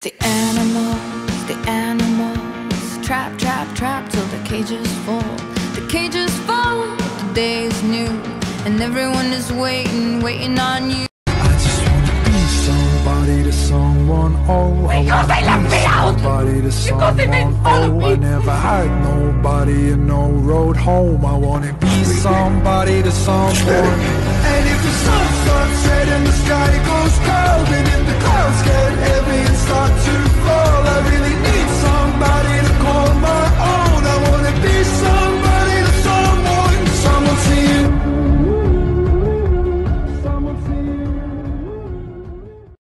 The animals, trap, trap, trap till the cages fall. The cages fall, the day is new, and everyone is waiting, waiting on you. I just wanna be somebody to someone, oh. I wanna be somebody to someone, oh. I never had nobody and no road home. I wanna be somebody to someone. And if the sun starts red and the sky goes cold, and